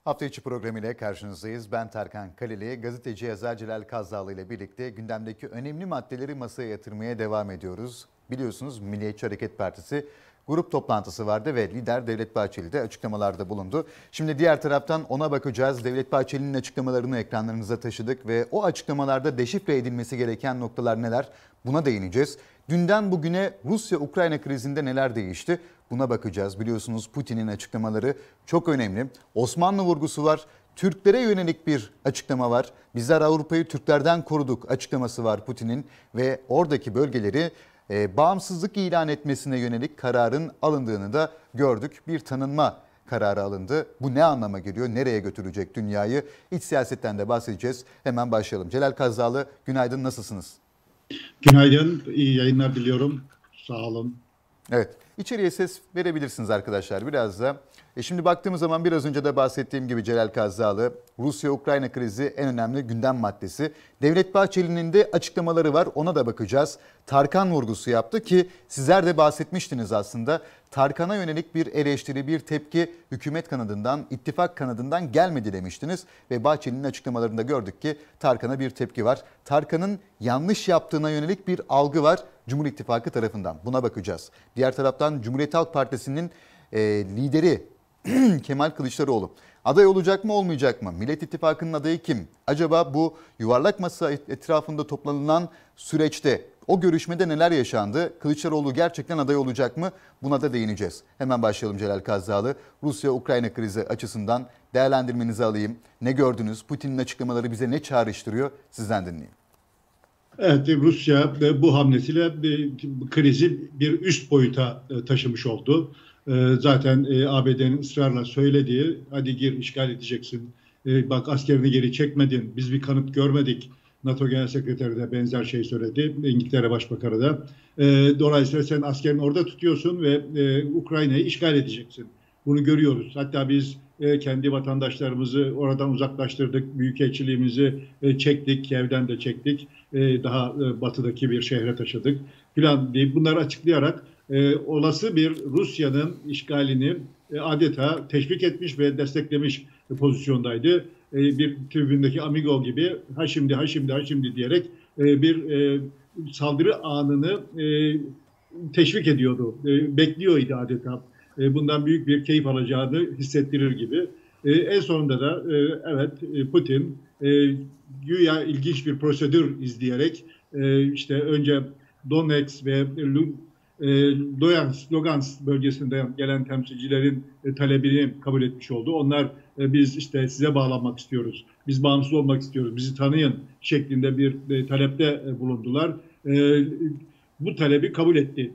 Hafta içi programıyla karşınızdayız. Ben Tarkan Kaleli, gazeteci yazar Celal Kazzağlı ile birlikte gündemdeki önemli maddeleri masaya yatırmaya devam ediyoruz. Biliyorsunuz Milliyetçi Hareket Partisi grup toplantısı vardı ve lider Devlet Bahçeli de açıklamalarda bulundu. Şimdi diğer taraftan ona bakacağız. Devlet Bahçeli'nin açıklamalarını ekranlarınıza taşıdık ve o açıklamalarda deşifre edilmesi gereken noktalar neler? Buna değineceğiz. Dünden bugüne Rusya-Ukrayna krizinde neler değişti? Buna bakacağız. Biliyorsunuz Putin'in açıklamaları çok önemli. Osmanlı vurgusu var. Türklere yönelik bir açıklama var. Bizler Avrupa'yı Türklerden koruduk açıklaması var Putin'in ve oradaki bölgeleri bağımsızlık ilan etmesine yönelik kararın alındığını da gördük. Bir tanınma kararı alındı. Bu ne anlama geliyor? Nereye götürecek dünyayı? İç siyasetten de bahsedeceğiz. Hemen başlayalım. Celal Kazzağlı, günaydın, nasılsınız? Günaydın, iyi yayınlar diliyorum. Sağ olun. Evet, içeriye ses verebilirsiniz arkadaşlar biraz da. Şimdi baktığımız zaman biraz önce de bahsettiğim gibi Celal Kazzağlı, Rusya-Ukrayna krizi en önemli gündem maddesi. Devlet Bahçeli'nin de açıklamaları var, ona da bakacağız. Tarkan vurgusu yaptı ki sizler de bahsetmiştiniz aslında. Tarkan'a yönelik bir eleştiri, bir tepki hükümet kanadından, ittifak kanadından gelmedi demiştiniz. Ve Bahçeli'nin açıklamalarında gördük ki Tarkan'a bir tepki var. Tarkan'ın yanlış yaptığına yönelik bir algı var Cumhur İttifakı tarafından. Buna bakacağız. Diğer taraftan Cumhuriyet Halk Partisi'nin lideri Kemal Kılıçdaroğlu aday olacak mı olmayacak mı? Millet İttifakı'nın adayı kim? Acaba bu yuvarlak masa etrafında toplanılan süreçte o görüşmede neler yaşandı? Kılıçdaroğlu gerçekten aday olacak mı? Buna da değineceğiz. Hemen başlayalım Celal Kazzağlı. Rusya-Ukrayna krizi açısından değerlendirmenizi alayım. Ne gördünüz? Putin'in açıklamaları bize ne çağrıştırıyor? Sizden dinleyeyim. Evet, Rusya bu hamlesiyle krizi bir üst boyuta taşımış oldu. Zaten ABD'nin ısrarla söylediği, hadi gir işgal edeceksin, bak askerini geri çekmedin, biz bir kanıt görmedik. NATO Genel Sekreteri de benzer şey söyledi, İngiltere Başbakanı da. Dolayısıyla sen askerini orada tutuyorsun ve Ukrayna'yı işgal edeceksin. Bunu görüyoruz. Hatta biz kendi vatandaşlarımızı oradan uzaklaştırdık, büyükelçiliğimizi çektik, Kiev'den de çektik, daha batıdaki bir şehre taşıdık falan diye bunları açıklayarak olası bir Rusya'nın işgalini adeta teşvik etmiş ve desteklemiş pozisyondaydı. Bir tribündeki amigo gibi ha şimdi ha şimdi ha şimdi diyerek bir saldırı anını teşvik ediyordu, bekliyordu adeta. Bundan büyük bir keyif alacağını hissettirir gibi. En sonunda da evet Putin güya ilginç bir prosedür izleyerek işte önce Donetsk ve Lugansk bölgesinden gelen temsilcilerin talebini kabul etmiş oldu. Onlar biz işte size bağlanmak istiyoruz, biz bağımsız olmak istiyoruz, bizi tanıyın şeklinde bir talepte bulundular. Bu talebi kabul etti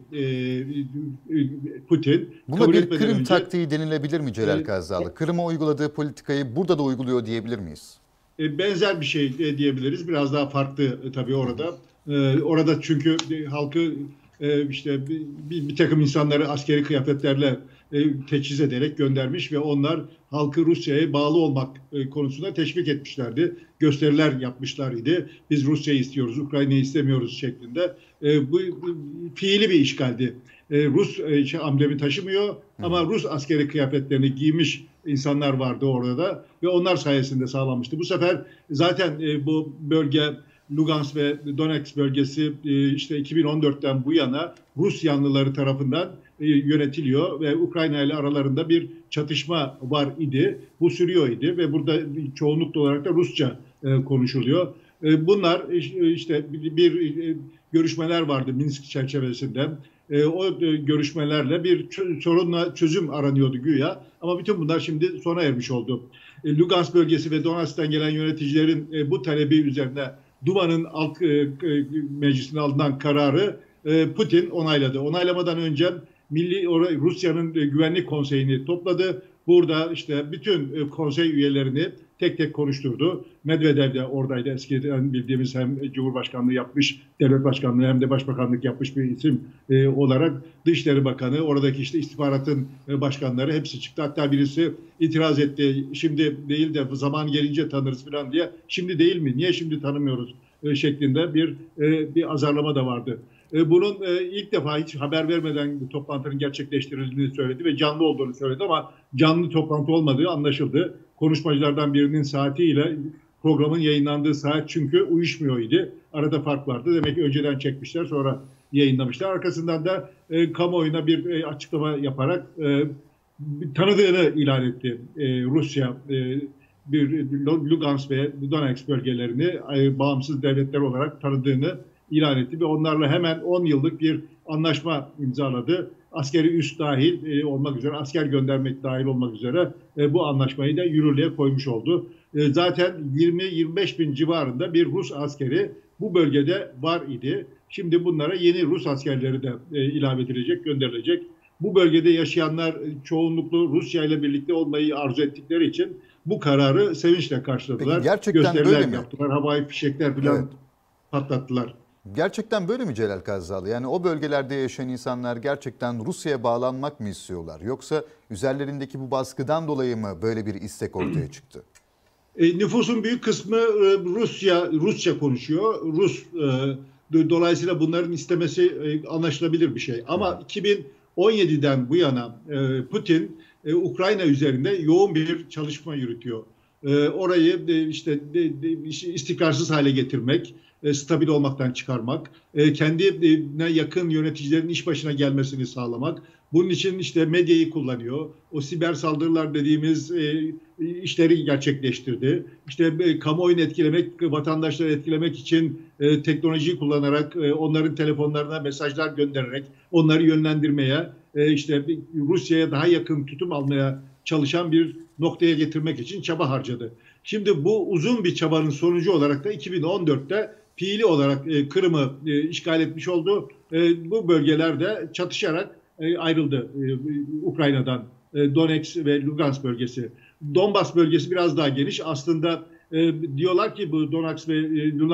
Putin. Buna kabul bir Kırım taktiği denilebilir mi Celal Kazzağlı? Kırım'a uyguladığı politikayı burada da uyguluyor diyebilir miyiz? Benzer bir şey diyebiliriz. Biraz daha farklı tabii orada. Orada çünkü halkı işte bir takım insanları askeri kıyafetlerle teçhiz ederek göndermiş ve onlar halkı Rusya'ya bağlı olmak konusunda teşvik etmişlerdi. Gösteriler yapmışlar idi. Biz Rusya'yı istiyoruz, Ukrayna'yı istemiyoruz şeklinde. Bu fiili bir işgaldi. Rus amblemi taşımıyor ama Rus askeri kıyafetlerini giymiş insanlar vardı orada da ve onlar sayesinde sağlanmıştı. Bu sefer zaten bu bölge Lugansk ve Donetsk bölgesi işte 2014'ten bu yana Rus yanlıları tarafından yönetiliyor ve Ukrayna ile aralarında bir çatışma var idi. Bu sürüyor idi ve burada çoğunlukla olarak da Rusça konuşuluyor. Bunlar işte bir görüşmeler vardı Minsk çerçevesinde. O görüşmelerle bir sorunla çözüm aranıyordu güya. Ama bütün bunlar şimdi sona ermiş oldu. Lugansk bölgesi ve Donetsk'ten gelen yöneticilerin bu talebi üzerine Duma'nın alt meclisine alınan kararı Putin onayladı. Onaylamadan önce Rusya'nın Güvenlik Konseyi'ni topladı. Burada işte bütün konsey üyelerini tek tek konuşturdu. Medvedev de oradaydı. Eskiden bildiğimiz hem Cumhurbaşkanlığı yapmış, devlet başkanlığı hem de başbakanlık yapmış bir isim olarak Dışişleri Bakanı, oradaki işte istihbaratın başkanları hepsi çıktı. Hatta birisi itiraz etti. Şimdi değil de zaman gelince tanırız falan diye. Şimdi değil mi? Niye şimdi tanımıyoruz? Şeklinde bir azarlama da vardı. Bunun ilk defa hiç haber vermeden bu toplantının gerçekleştirildiğini söyledi ve canlı olduğunu söyledi ama canlı toplantı olmadığı anlaşıldı. Konuşmacılardan birinin saatiyle programın yayınlandığı saat çünkü uyuşmuyor idi. Arada fark vardı. Demek ki önceden çekmişler, sonra yayınlamışlar. Arkasından da kamuoyuna bir açıklama yaparak tanıdığını ilan etti. Rusya bir Lugansk ve Donetsk bölgelerini bağımsız devletler olarak tanıdığını ilan etti ve onlarla hemen 10 yıllık bir anlaşma imzaladı. Askeri üs dahil olmak üzere, asker göndermek dahil olmak üzere bu anlaşmayı da yürürlüğe koymuş oldu. Zaten 20-25 bin civarında bir Rus askeri bu bölgede var idi. Şimdi bunlara yeni Rus askerleri de ilave edilecek, gönderilecek. Bu bölgede yaşayanlar çoğunluklu Rusya ile birlikte olmayı arzu ettikleri için bu kararı sevinçle karşıladılar. Peki gerçekten böyle mi? Yaptılar, havai fişekler falan patlattılar. Gerçekten böyle mi Celal Kazzalı? Yani o bölgelerde yaşayan insanlar gerçekten Rusya'ya bağlanmak mı istiyorlar? Yoksa üzerlerindeki bu baskıdan dolayı mı böyle bir istek ortaya çıktı? Nüfusun büyük kısmı Rusça konuşuyor. Dolayısıyla bunların istemesi anlaşılabilir bir şey. Ama 2017'den bu yana Putin Ukrayna üzerinde yoğun bir çalışma yürütüyor. Orayı istikrarsız hale getirmek, stabil olmaktan çıkarmak, kendine yakın yöneticilerin iş başına gelmesini sağlamak. Bunun için işte medyayı kullanıyor. O siber saldırılar dediğimiz işleri gerçekleştirdi. İşte kamuoyunu etkilemek, vatandaşları etkilemek için teknolojiyi kullanarak, onların telefonlarına mesajlar göndererek, onları yönlendirmeye, işte Rusya'ya daha yakın tutum almaya çalışan bir noktaya getirmek için çaba harcadı. Şimdi bu uzun bir çabanın sonucu olarak da 2014'te fiili olarak Kırım'ı işgal etmiş oldu. Bu bölgelerde çatışarak ayrıldı Ukrayna'dan. Donetsk ve Lugansk bölgesi. Donbas bölgesi biraz daha geniş. Aslında diyorlar ki bu Donetsk ve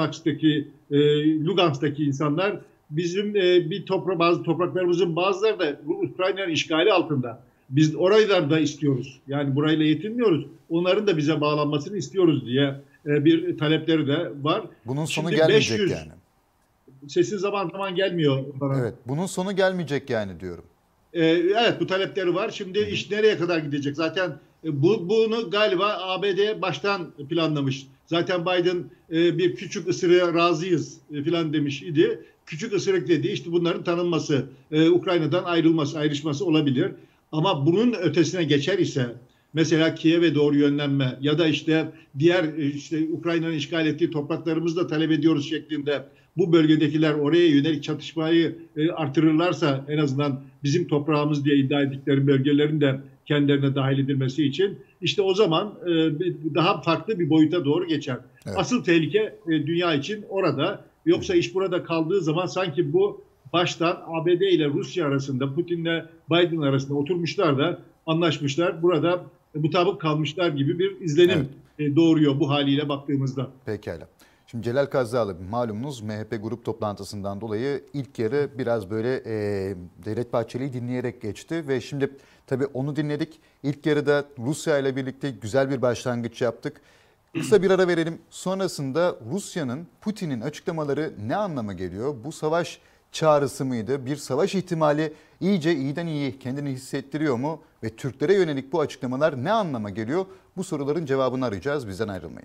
Lugansk'taki insanlar bizim bazı topraklarımızın bazıları da Ukrayna'nın işgali altında. Biz orayı da istiyoruz. Yani burayla yetinmiyoruz. Onların da bize bağlanmasını istiyoruz diye bir talepleri de var. Bunun sonu gelmeyecek yani. Sesin zaman zaman gelmiyor bana. Evet, bunun sonu gelmeyecek yani diyorum. Evet, bu talepleri var. Şimdi iş nereye kadar gidecek? Zaten bunu galiba ABD baştan planlamış. Zaten Biden bir küçük ısırığa razıyız falan demiş idi. Küçük ısırık dediği işte bunların tanınması, Ukrayna'dan ayrışması olabilir. Ama bunun ötesine geçer ise mesela Kiev'e doğru yönlenme ya da diğer Ukrayna'nın işgal ettiği topraklarımızı da talep ediyoruz şeklinde bu bölgedekiler oraya yönelik çatışmayı artırırlarsa en azından bizim toprağımız diye iddia ettikleri bölgelerin de kendilerine dahil edilmesi için o zaman daha farklı bir boyuta doğru geçer. Evet. Asıl tehlike dünya için orada. Yoksa iş burada kaldığı zaman sanki bu baştan ABD ile Rusya arasında, Putin'le Biden arasında oturmuşlar da anlaşmışlar. Burada mutabık kalmışlar gibi bir izlenim doğuruyor bu haliyle baktığımızda. Pekala. Şimdi Celal Kazzalı malumunuz MHP grup toplantısından dolayı ilk yarı biraz böyle Devlet Bahçeli'yi dinleyerek geçti ve şimdi tabii onu dinledik. İlk yarıda Rusya ile birlikte güzel bir başlangıç yaptık. Kısa bir ara verelim. Sonrasında Rusya'nın, Putin'in açıklamaları ne anlama geliyor? Bu savaş çağrısı mıydı? Bir savaş ihtimali iyice iyiden iyi kendini hissettiriyor mu? Ve Türklere yönelik bu açıklamalar ne anlama geliyor? Bu soruların cevabını arayacağız. Bizden ayrılmayın.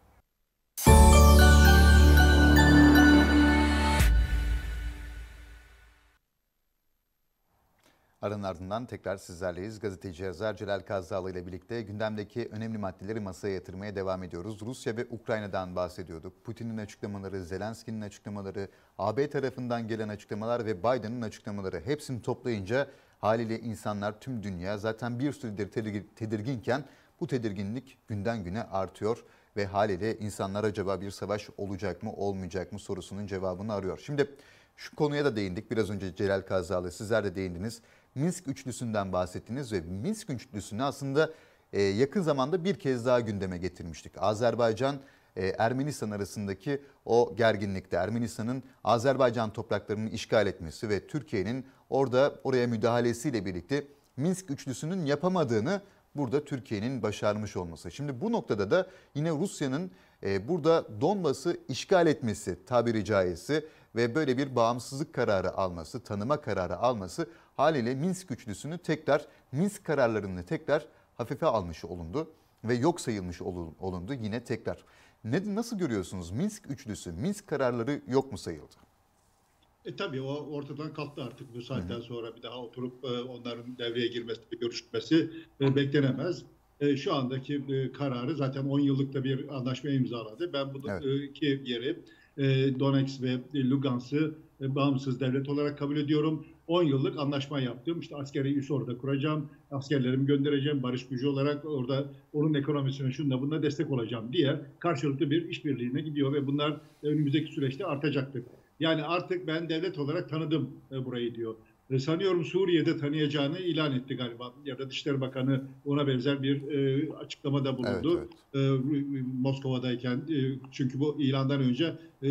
Aranın ardından tekrar sizlerleyiz. Gazeteci yazar Celal Kazzalı ile birlikte gündemdeki önemli maddeleri masaya yatırmaya devam ediyoruz. Rusya ve Ukrayna'dan bahsediyorduk. Putin'in açıklamaları, Zelenski'nin açıklamaları, AB tarafından gelen açıklamalar ve Biden'ın açıklamaları hepsini toplayınca haliyle insanlar, tüm dünya zaten bir süredir tedirginken bu tedirginlik günden güne artıyor ve haliyle insanlar acaba bir savaş olacak mı olmayacak mı sorusunun cevabını arıyor. Şimdi şu konuya da değindik. Biraz önce Celal Kazzalı sizler de değindiniz. Minsk üçlüsünden bahsettiniz ve Minsk üçlüsünü aslında yakın zamanda bir kez daha gündeme getirmiştik. Azerbaycan, Ermenistan arasındaki o gerginlikte Ermenistan'ın Azerbaycan topraklarını işgal etmesi ve Türkiye'nin oraya müdahalesiyle birlikte Minsk üçlüsünün yapamadığını burada Türkiye'nin başarmış olması. Şimdi bu noktada da yine Rusya'nın burada Donbas'ı işgal etmesi tabiri caizse ve böyle bir bağımsızlık kararı alması, tanıma kararı alması haliyle Minsk üçlüsünü tekrar, Minsk kararlarını tekrar hafife almış olundu ve yok sayılmış olundu yine tekrar. Nasıl görüyorsunuz Minsk üçlüsü, Minsk kararları yok mu sayıldı? Tabii o ortadan kalktı artık bu saatten sonra bir daha oturup onların devreye girmesi, görüşmesi beklenemez. Şu andaki kararı zaten 10 yıllık da bir anlaşma imzaladı. Ben bu Evet. iki yeri Donetsk ve Lugansk'ı bağımsız devlet olarak kabul ediyorum. 10 yıllık anlaşma yaptım. İşte askeri üs orada kuracağım, askerlerimi göndereceğim, barış gücü olarak orada onun ekonomisine şunda bunda destek olacağım diye karşılıklı bir işbirliğine gidiyor ve bunlar önümüzdeki süreçte artacaktır. Yani artık ben devlet olarak tanıdım burayı diyor. Sanıyorum Suriye'de tanıyacağını ilan etti galiba ya da Dışişleri Bakanı ona benzer bir açıklamada bulundu. Evet, evet. Moskova'dayken çünkü bu ilandan önce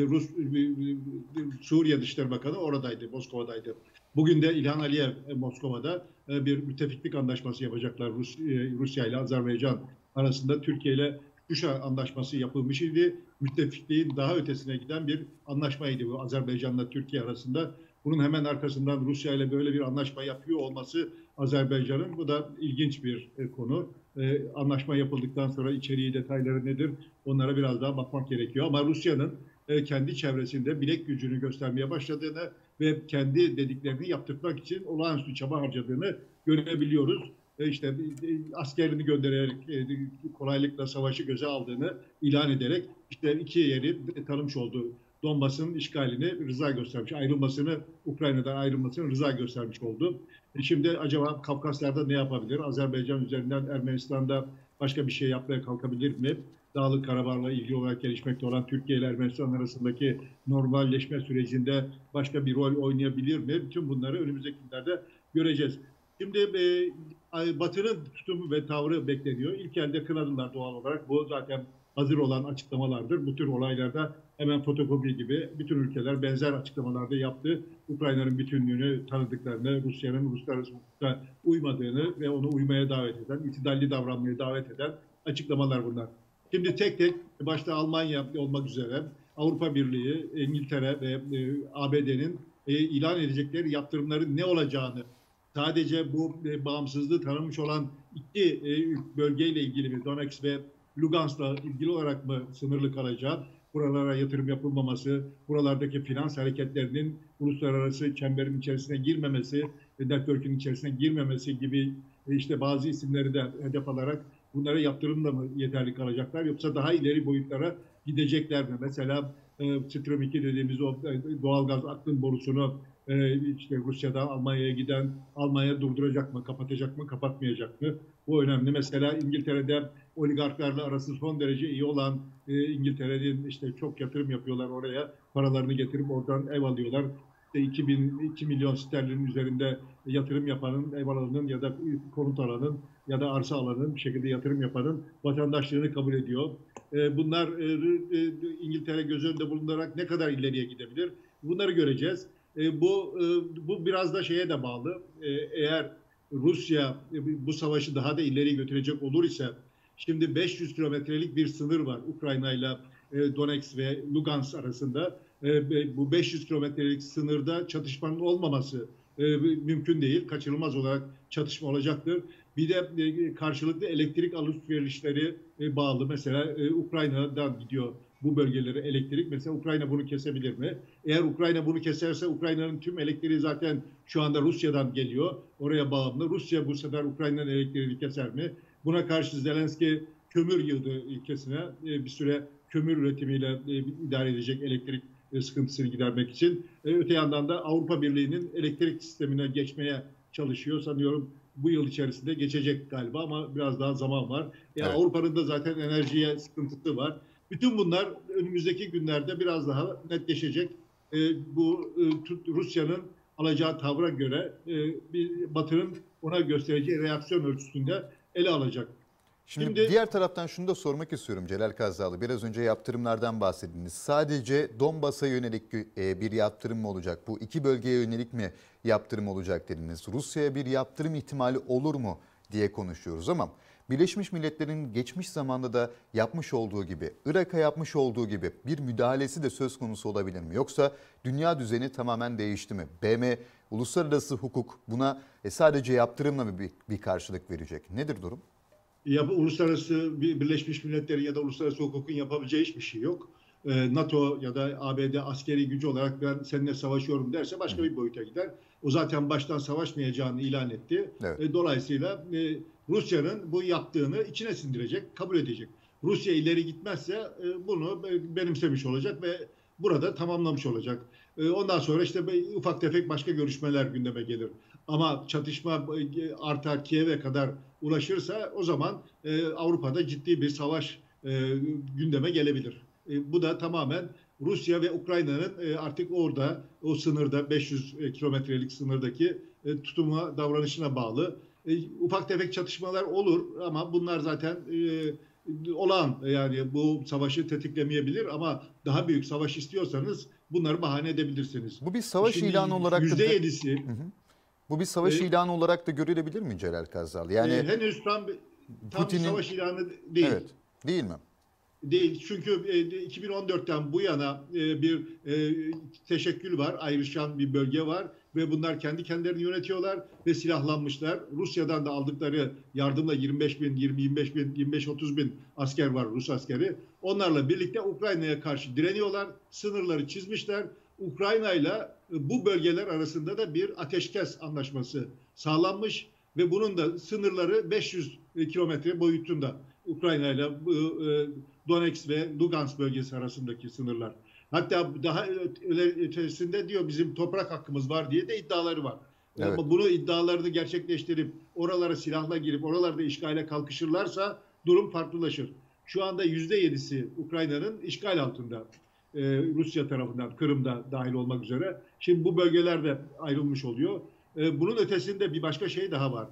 Suriye Dışişleri Bakanı oradaydı, Moskova'daydı. Bugün de İlhan Aliyev Moskova'da bir müttefiklik anlaşması yapacaklar Rusya ile Azerbaycan arasında. Türkiye ile Şuşa Anlaşması yapılmış idi. Müttefikliğin daha ötesine giden bir anlaşmaydı bu Azerbaycan'la Türkiye arasında. Bunun hemen arkasından Rusya ile böyle bir anlaşma yapıyor olması Azerbaycan'ın, bu da ilginç bir konu. Anlaşma yapıldıktan sonra içeriği, detayları nedir? Onlara biraz daha bakmak gerekiyor. Ama Rusya'nın kendi çevresinde bilek gücünü göstermeye başladığını ve kendi dediklerini yaptırmak için olağanüstü çaba harcadığını görebiliyoruz. İşte askerini göndererek kolaylıkla savaşı göze aldığını ilan ederek işte iki yeri tanımış olduğu Donbas'ın işgalini rıza göstermiş, Ukrayna'dan ayrılmasını rıza göstermiş oldu. Şimdi acaba Kafkaslar'da ne yapabilir? Azerbaycan üzerinden Ermenistan'da başka bir şey yapmaya kalkabilir mi? Dağlık Karabağ'la ilgili olarak gelişmekte olan Türkiye ile Ermenistan arasındaki normalleşme sürecinde başka bir rol oynayabilir mi? Bütün bunları önümüzdeki günlerde göreceğiz. Şimdi Batı'nın tutumu ve tavrı bekleniyor. İlk elde kınadılar doğal olarak. Bu zaten hazır olan açıklamalardır. Bu tür olaylarda hemen fotokopi gibi bütün ülkeler benzer açıklamalarda yaptı. Ukrayna'nın bütünlüğünü tanıdıklarını, Rusya'nın uluslararası hukuka uymadığını ve onu uymaya davet eden, itidalli davranmaya davet eden açıklamalar bunlar. Şimdi tek tek başta Almanya olmak üzere Avrupa Birliği, İngiltere ve ABD'nin ilan edecekleri yaptırımların ne olacağını, sadece bu bağımsızlığı tanımış olan iki bölgeyle ilgili mi, Donetsk ve Lugansk'la ilgili olarak mı sınırlı kalacağı, buralara yatırım yapılmaması, buralardaki finans hareketlerinin uluslararası çemberin içerisine girmemesi, network'ün içerisine girmemesi gibi işte bazı isimleri de hedef alarak bunlara yatırımla mı yeterli kalacaklar, yoksa daha ileri boyutlara gidecekler mi? Mesela Stream 2 dediğimiz o doğalgaz akım borusunu işte Rusya'dan Almanya'ya giden, Almanya durduracak mı, kapatacak mı, kapatmayacak mı? Bu önemli. Mesela İngiltere'de oligarklarla arası son derece iyi olan İngiltere'nin işte çok yatırım yapıyorlar oraya. Paralarını getirip oradan ev alıyorlar. İşte 2 milyon sterlinin üzerinde yatırım yapanın, ev alanının ya da konut alanın ya da arsa alanın bir şekilde yatırım yapanın vatandaşlığını kabul ediyor. Bunlar İngiltere göz önünde bulundurarak ne kadar ileriye gidebilir? Bunları göreceğiz. Bu biraz da şeye de bağlı. Eğer Rusya bu savaşı daha da ileri götürecek olur ise, şimdi 500 kilometrelik bir sınır var Ukrayna ile Donetsk ve Lugansk arasında. Bu 500 kilometrelik sınırda çatışmanın olmaması mümkün değil. Kaçınılmaz olarak çatışma olacaktır. Bir de karşılıklı elektrik alışverişleri bağlı. Mesela Ukrayna'dan gidiyor bu bölgelere elektrik. Mesela Ukrayna bunu kesebilir mi? Eğer Ukrayna bunu keserse Ukrayna'nın tüm elektriği zaten şu anda Rusya'dan geliyor. Oraya bağımlı. Rusya bu sefer Ukrayna'nın elektriğini keser mi? Buna karşı Zelenski kömür yığdı ülkesine. Bir süre kömür üretimiyle idare edecek elektrik sıkıntısını gidermek için. Öte yandan da Avrupa Birliği'nin elektrik sistemine geçmeye çalışıyor. Sanıyorum bu yıl içerisinde geçecek galiba ama biraz daha zaman var. Evet. Avrupa'nın da zaten enerjiye sıkıntısı var. Bütün bunlar önümüzdeki günlerde biraz daha netleşecek. Bu Rusya'nın alacağı tavra göre Batı'nın ona göstereceği reaksiyon ölçüsünde ele alacak. Şimdi diğer taraftan şunu da sormak istiyorum Celal Kazzalı. Biraz önce yaptırımlardan bahsettiniz. Sadece Donbas'a yönelik bir yaptırım mı olacak? Bu iki bölgeye yönelik mi yaptırım olacak dediniz? Rusya'ya bir yaptırım ihtimali olur mu diye konuşuyoruz ama Birleşmiş Milletler'in geçmiş zamanda da yapmış olduğu gibi, Irak'a yapmış olduğu gibi bir müdahalesi de söz konusu olabilir mi? Yoksa dünya düzeni tamamen değişti mi? BM, uluslararası hukuk buna sadece yaptırımla mı bir karşılık verecek? Nedir durum? Uluslararası Birleşmiş Milletler ya da uluslararası hukukun yapabileceği hiçbir şey yok. NATO ya da ABD askeri gücü olarak ben seninle savaşıyorum derse başka bir boyuta gider. O zaten baştan savaşmayacağını ilan etti. Evet. Dolayısıyla Rusya'nın bu yaptığını içine sindirecek, kabul edecek. Rusya ileri gitmezse bunu benimsemiş olacak ve burada tamamlamış olacak. Ondan sonra işte ufak tefek başka görüşmeler gündeme gelir. Ama çatışma artar, Kiev'e kadar ulaşırsa o zaman Avrupa'da ciddi bir savaş gündeme gelebilir. Bu da tamamen Rusya ve Ukrayna'nın artık orada o sınırda 500 kilometrelik sınırdaki tutuma, davranışına bağlı. Ufak tefek çatışmalar olur ama bunlar zaten olağan, yani bu savaşı tetiklemeyebilir ama daha büyük savaş istiyorsanız bunları bahane edebilirsiniz. Bu bir savaş ilanı olarak da %7'si bu bir savaş ilanı olarak da görülebilir mi Celal Kazzalı? Yani henüz tam bir savaş ilanı değil. Evet, değil mi? Değil. Çünkü 2014'ten bu yana bir teşekkül var, ayrışan bir bölge var ve bunlar kendi kendilerini yönetiyorlar ve silahlanmışlar. Rusya'dan da aldıkları yardımla 25 bin, 25 bin, 25-30 bin asker var, Rus askeri. Onlarla birlikte Ukrayna'ya karşı direniyorlar, sınırları çizmişler. Ukrayna ile bu bölgeler arasında da bir ateşkes anlaşması sağlanmış ve bunun da sınırları 500 kilometre boyutunda. Ukrayna ile Donetsk ve Lugansk bölgesi arasındaki sınırlar. Hatta daha ötesinde diyor bizim toprak hakkımız var diye de iddiaları var. Evet. Ama bunu iddialarını gerçekleştirip oralara silahla girip oralarda işgale kalkışırlarsa durum farklılaşır. Şu anda %7'si Ukrayna'nın işgal altında. Rusya tarafından, Kırım'da dahil olmak üzere. Şimdi bu bölgeler de ayrılmış oluyor. Bunun ötesinde bir başka şey daha var.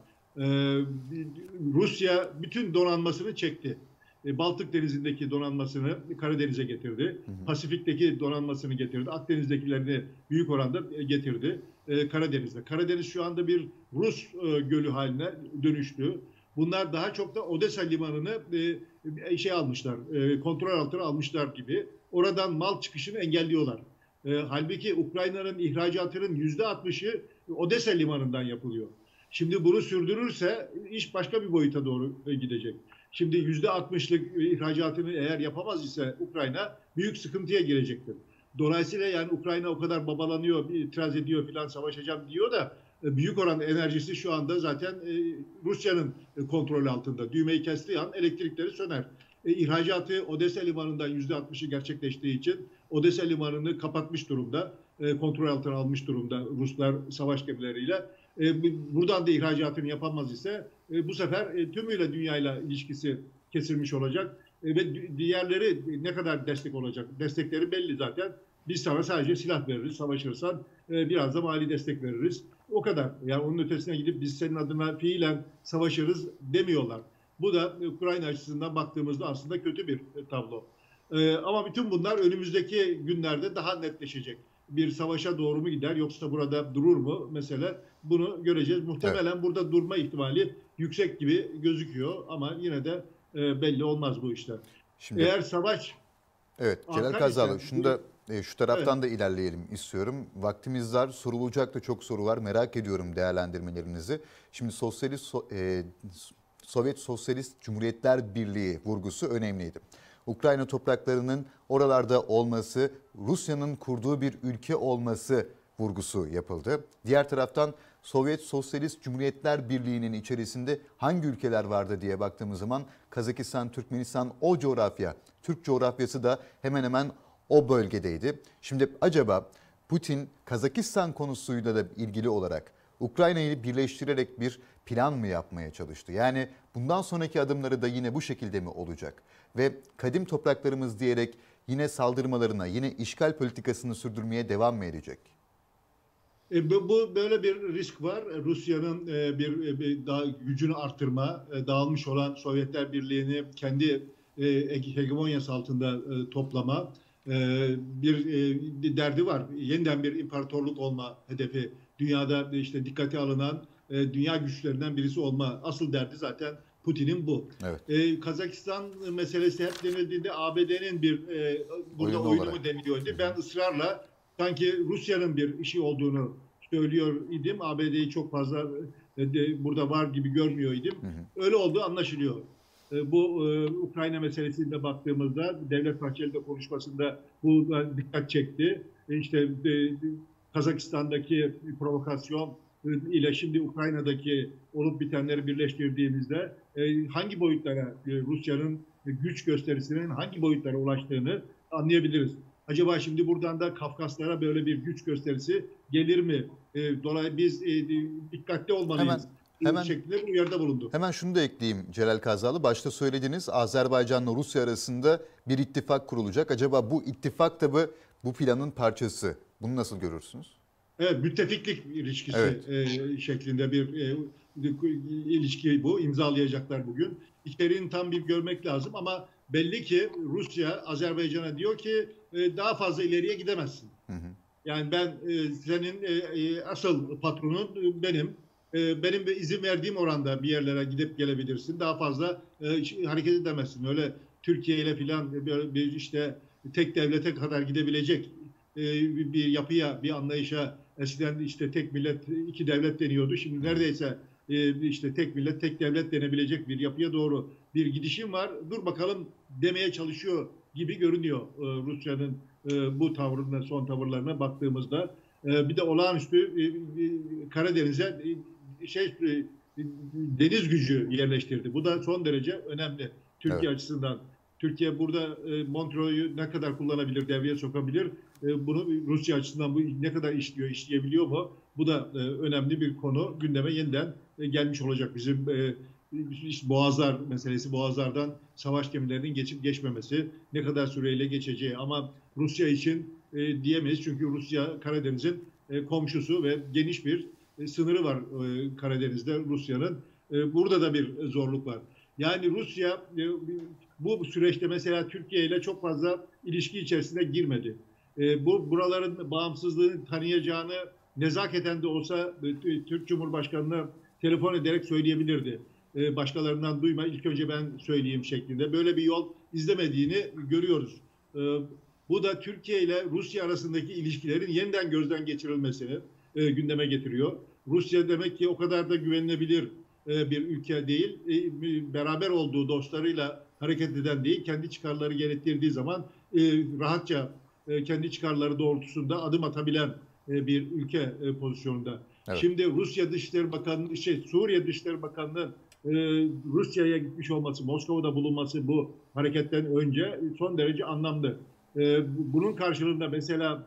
Rusya bütün donanmasını çekti. Baltık Denizi'ndeki donanmasını Karadeniz'e getirdi. Pasifik'teki donanmasını getirdi. Akdeniz'dekilerini büyük oranda getirdi Karadeniz'de. Karadeniz şu anda bir Rus gölü haline dönüştü. Bunlar daha çok da Odessa limanını almışlar, kontrol altına almışlar gibi. Oradan mal çıkışını engelliyorlar. Halbuki Ukrayna'nın ihracatının %60'ı Odessa limanından yapılıyor. Şimdi bunu sürdürürse iş başka bir boyuta doğru gidecek. Şimdi %60'lık ihracatını eğer yapamaz ise Ukrayna büyük sıkıntıya girecektir. Dolayısıyla yani Ukrayna o kadar babalanıyor, itiraz ediyor filan, savaşacağım diyor da büyük oran enerjisi şu anda zaten Rusya'nın kontrolü altında. Düğmeyi kestiği an elektrikleri söner. İhracatı Odessa limanından %60'ı gerçekleştiği için Odessa limanını kapatmış durumda. Kontrol altına almış durumda Ruslar savaş gemileriyle. Buradan da ihracatını yapamaz ise bu sefer tümüyle dünyayla ilişkisi kesilmiş olacak. Ve diğerleri ne kadar destek olacak? Destekleri belli zaten. Biz sana sadece silah veririz, savaşırsan biraz da mali destek veririz. O kadar. Yani onun ötesine gidip biz senin adına fiilen savaşırız demiyorlar. Bu da Ukrayna açısından baktığımızda aslında kötü bir tablo. Ama bütün bunlar önümüzdeki günlerde daha netleşecek. Bir savaşa doğru mu gider yoksa burada durur mu mesele, bunu göreceğiz. Muhtemelen burada durma ihtimali yüksek gibi gözüküyor ama yine de belli olmaz bu işler. Şimdi, eğer savaş... Evet Celal Kazzalı, şunu da şu taraftan da ilerleyelim istiyorum. Vaktimiz var, sorulacak da çok soru var, merak ediyorum değerlendirmelerinizi. Şimdi Sovyet Sosyalist Cumhuriyetler Birliği vurgusu önemliydi. Ukrayna topraklarının oralarda olması, Rusya'nın kurduğu bir ülke olması vurgusu yapıldı. Diğer taraftan Sovyet Sosyalist Cumhuriyetler Birliği'nin içerisinde hangi ülkeler vardı diye baktığımız zaman Kazakistan, Türkmenistan, o coğrafya, Türk coğrafyası da hemen hemen o bölgedeydi. Şimdi acaba Putin Kazakistan konusuyla da ilgili olarak Ukrayna'yı birleştirerek bir plan mı yapmaya çalıştı? Yani bundan sonraki adımları da yine bu şekilde mi olacak? Ve kadim topraklarımız diyerek yine saldırmalarına, yine işgal politikasını sürdürmeye devam mı edecek? Bu böyle bir risk var. Rusya'nın bir daha gücünü arttırma, dağılmış olan Sovyetler Birliği'ni kendi hegemonyası altında toplama bir derdi var. Yeniden bir imparatorluk olma hedefi. Dünyada işte dikkate alınan dünya güçlerinden birisi olma asıl derdi zaten Putin'in bu. Evet. Kazakistan meselesi hep denildiğinde ABD'nin bir burada oyunu mu deniliyordu. Ben ısrarla sanki Rusya'nın bir işi olduğunu söylüyor idim. ABD'yi çok fazla burada var gibi görmüyor idim. Öyle olduğu anlaşılıyor. Bu Ukrayna meselesinde baktığımızda Devlet Bahçeli de konuşmasında bu dikkat çekti. İşte Kazakistan'daki provokasyon ile şimdi Ukrayna'daki olup bitenleri birleştirdiğimizde hangi boyutlara Rusya'nın güç gösterisinin hangi boyutlara ulaştığını anlayabiliriz. Acaba şimdi buradan da Kafkaslara böyle bir güç gösterisi gelir mi? Dolayısıyla biz dikkatli olmalıyız. Hemen şeklinde bir uyarıda bulundu. Hemen şunu da ekleyeyim Celal Kazalı. Başta söylediniz, Azerbaycan'la Rusya arasında bir ittifak kurulacak. Acaba bu ittifak da bu planın parçası. Bunu nasıl görürsünüz? Evet, müttefiklik ilişkisi şeklinde bir ilişki bu. İmzalayacaklar bugün. İçeriğini tam bir görmek lazım ama belli ki Rusya Azerbaycan'a diyor ki daha fazla ileriye gidemezsin. Yani ben senin asıl patronun benim. Benim izin verdiğim oranda bir yerlere gidip gelebilirsin. Daha fazla hareket edemezsin. Öyle Türkiye ile filan bir işte tek devlete kadar gidebilecek bir yapıya, bir anlayışa, eskiden işte tek millet, iki devlet deniyordu. Şimdi neredeyse işte tek millet, tek devlet denebilecek bir yapıya doğru bir gidişim var. Dur bakalım demeye çalışıyor gibi görünüyor Rusya'nın bu tavrına, son tavırlarına baktığımızda. Bir de olağanüstü Karadeniz'e deniz gücü yerleştirdi. Bu da son derece önemli Türkiye açısından. Türkiye burada Montreux'u ne kadar kullanabilir, devreye sokabilir? Bunu Rusya açısından bu ne kadar işleyebiliyor mu? Bu da önemli bir konu. Gündeme yeniden gelmiş olacak. Bizim Boğazlar meselesi, Boğazlardan savaş gemilerinin geçip geçmemesi, ne kadar süreyle geçeceği. Ama Rusya için diyemeyiz. Çünkü Rusya Karadeniz'in komşusu ve geniş bir sınırı var Karadeniz'de Rusya'nın. Burada da bir zorluk var. Yani Rusya bu süreçte mesela Türkiye ile çok fazla ilişki içerisine girmedi. Buraların bağımsızlığını tanıyacağını nezaketen de olsa Türk Cumhurbaşkanı'na telefon ederek söyleyebilirdi. Başkalarından duyma, ilk önce ben söyleyeyim şeklinde. Böyle bir yol izlemediğini görüyoruz. Bu da Türkiye ile Rusya arasındaki ilişkilerin yeniden gözden geçirilmesini gündeme getiriyor. Rusya demek ki o kadar da güvenilebilir bir ülke değil. Beraber olduğu dostlarıyla hareket eden değil, kendi çıkarları gerektirdiği zaman rahatça kendi çıkarları doğrultusunda adım atabilen bir ülke pozisyonunda. Evet. Şimdi Rusya Dışişleri Bakanı, Suriye Dışişleri Bakanı'nın Rusya'ya gitmiş olması, Moskova'da bulunması bu hareketten önce son derece anlamlı. Bunun karşılığında mesela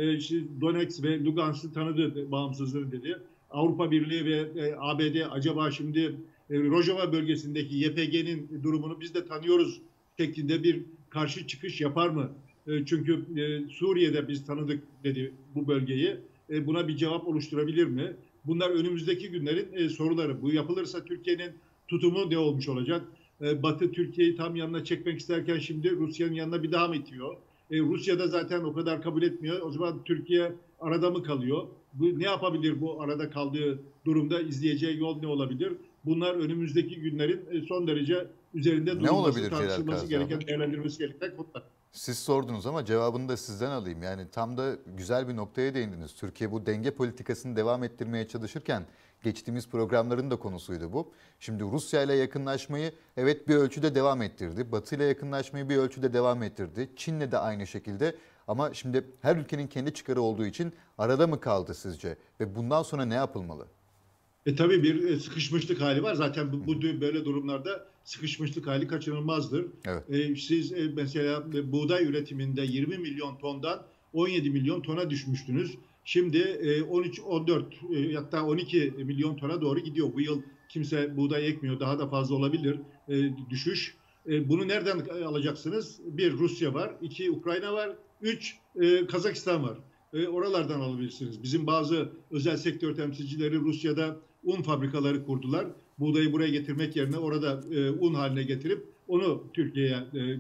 Donetsk ve Lugansk'ı tanıdı, bağımsızlığını dedi. Avrupa Birliği ve ABD acaba şimdi Rojava bölgesindeki YPG'nin durumunu biz de tanıyoruz şeklinde bir karşı çıkış yapar mı? Çünkü Suriye'de biz tanıdık dedi bu bölgeyi. Buna bir cevap oluşturabilir mi? Bunlar önümüzdeki günlerin soruları. Bu yapılırsa Türkiye'nin tutumu ne olmuş olacak? Batı Türkiye'yi tam yanına çekmek isterken şimdi Rusya'nın yanına bir daha mı itiyor? Rusya da zaten o kadar kabul etmiyor. O zaman Türkiye arada mı kalıyor? Ne yapabilir bu arada kaldığı durumda? İzleyeceği yol ne olabilir? Bunlar önümüzdeki günlerin son derece üzerinde durulması, tartışılması gereken, değerlendirilmesi gereken konular. Siz sordunuz ama cevabını da sizden alayım. Yani tam da güzel bir noktaya değindiniz. Türkiye bu denge politikasını devam ettirmeye çalışırken geçtiğimiz programların da konusuydu bu. Şimdi Rusya ile yakınlaşmayı evet bir ölçüde devam ettirdi. Batı ile yakınlaşmayı bir ölçüde devam ettirdi. Çin'le de aynı şekilde. Ama şimdi her ülkenin kendi çıkarı olduğu için arada mı kaldı sizce? Ve bundan sonra ne yapılmalı? Tabii bir sıkışmışlık hali var. Zaten bu böyle durumlarda sıkışmışlık hali kaçınılmazdır. Evet. Siz mesela buğday üretiminde 20 milyon tondan 17 milyon tona düşmüştünüz. Şimdi 13, 14 hatta 12 milyon tona doğru gidiyor. Bu yıl kimse buğday ekmiyor. Daha da fazla olabilir düşüş. Bunu nereden alacaksınız? Bir, Rusya var. İki, Ukrayna var. Üç, Kazakistan var. Oralardan alabilirsiniz. Bizim bazı özel sektör temsilcileri Rusya'da un fabrikaları kurdular. Buğdayı buraya getirmek yerine orada un haline getirip onu Türkiye'ye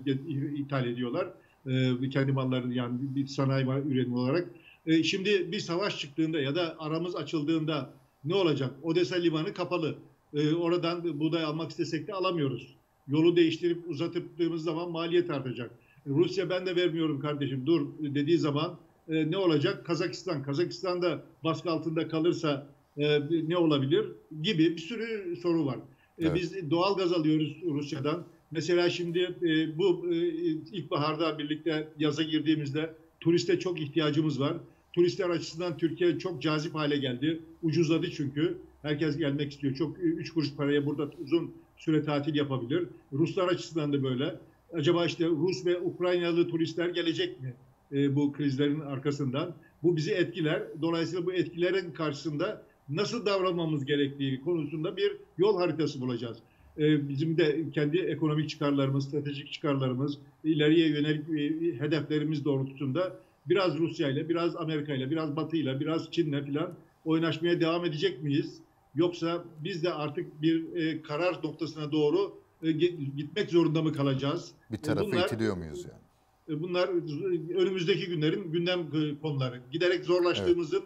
ithal ediyorlar. Kendi mallarını, yani bir sanayi üretimi olarak. Şimdi bir savaş çıktığında ya da aramız açıldığında ne olacak? Odessa limanı kapalı. Oradan buğday almak istesek de alamıyoruz. Yolu değiştirip uzattığımız zaman maliyet artacak. Rusya ben de vermiyorum kardeşim dur dediği zaman ne olacak? Kazakistan'da baskı altında kalırsa ne olabilir gibi bir sürü soru var. Evet. Biz doğal gaz alıyoruz Rusya'dan. Mesela şimdi bu ilkbaharda birlikte yaza girdiğimizde turiste çok ihtiyacımız var. Turistler açısından Türkiye çok cazip hale geldi. Ucuzladı çünkü. Herkes gelmek istiyor. Çok 3 kuruş paraya burada uzun süre tatil yapabilir. Ruslar açısından da böyle. Acaba işte Rus ve Ukraynalı turistler gelecek mi bu krizlerin arkasından? Bu bizi etkiler. Dolayısıyla bu etkilerin karşısında nasıl davranmamız gerektiği konusunda bir yol haritası bulacağız. Bizim de kendi ekonomik çıkarlarımız, stratejik çıkarlarımız, ileriye yönelik hedeflerimiz doğrultusunda biraz Rusya ile, biraz Amerika ile, biraz Batı ile, biraz Çin'le falan oynaşmaya devam edecek miyiz? Yoksa biz de artık bir karar noktasına doğru gitmek zorunda mı kalacağız? Bir tarafa itiliyor muyuz yani? Bunlar önümüzdeki günlerin gündem konuları. Giderek zorlaştığımızın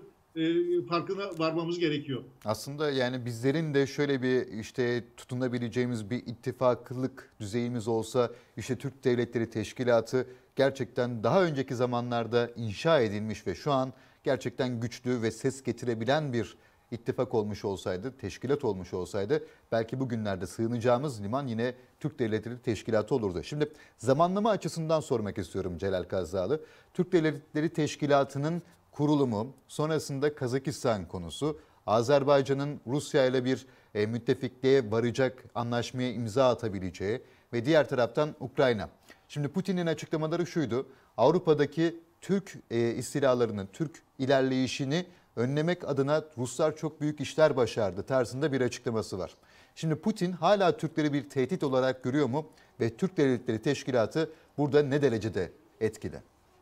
farkına varmamız gerekiyor. Aslında yani bizlerin de şöyle bir işte tutunabileceğimiz bir ittifaklık düzeyimiz olsa, işte Türk Devletleri Teşkilatı gerçekten daha önceki zamanlarda inşa edilmiş ve şu an gerçekten güçlü ve ses getirebilen bir ittifak olmuş olsaydı, teşkilat olmuş olsaydı belki bugünlerde sığınacağımız liman yine Türk Devletleri Teşkilatı olurdu. Şimdi zamanlama açısından sormak istiyorum Celal Kazzalı. Türk Devletleri Teşkilatı'nın kurulumu, sonrasında Kazakistan konusu, Azerbaycan'ın Rusya ile bir müttefikliğe varacak anlaşmaya imza atabileceği ve diğer taraftan Ukrayna. Şimdi Putin'in açıklamaları şuydu: Avrupa'daki Türk istilalarını, Türk ilerleyişini önlemek adına Ruslar çok büyük işler başardı tarzında bir açıklaması var. Şimdi Putin hala Türkleri bir tehdit olarak görüyor mu ve Türk Devletleri Teşkilatı burada ne derecede etkili?